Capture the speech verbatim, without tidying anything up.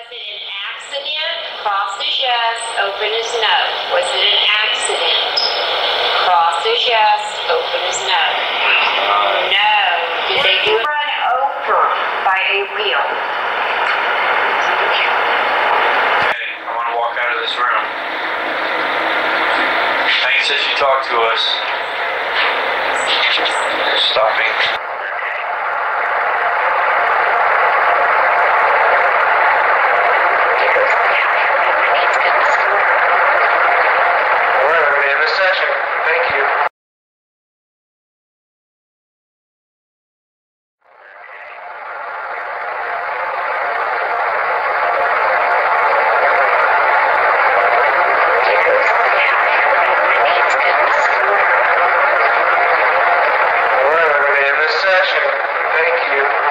Was it an accident? Crosses yes, open is no. Was it an accident? Crosses yes, open is no. No. Did they do run over by a wheel? Hey, I want to walk out of this room. Hank says you talked to us. Stopping. Thank you. We're in this session. Thank you.